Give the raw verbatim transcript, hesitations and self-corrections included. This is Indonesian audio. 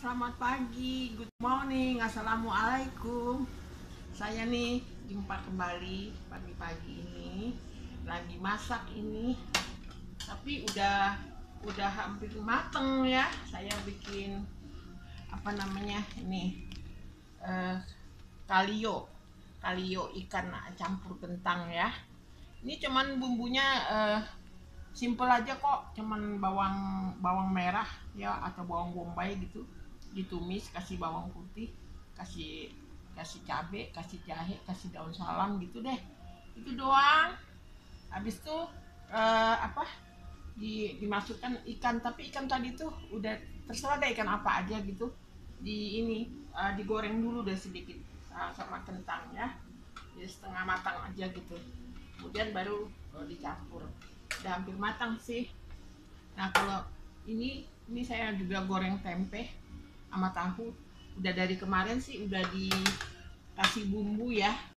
selamat pagi, good morning, assalamualaikum. Saya nih jumpa kembali pagi-pagi ini, lagi masak ini, tapi udah udah hampir mateng ya. Saya bikin apa namanya ini eh, kalio, kalio ikan campur kentang ya. Ini cuman bumbunya eh, simple aja kok, cuman bawang bawang merah ya atau bawang bombay gitu, ditumis, kasih bawang putih, kasih kasih cabe, kasih jahe, kasih daun salam gitu deh. Itu doang. Habis tuh eh, apa di, dimasukkan ikan, tapi ikan tadi tuh udah terserah deh ikan apa aja gitu, di ini eh, digoreng dulu deh sedikit eh, sama kentang ya, jadi setengah matang aja gitu, kemudian baru eh, dicampur. Udah hampir matang sih. Nah kalau ini ini saya juga goreng tempe sama tahu. Udah dari kemarin sih udah dikasih bumbu ya.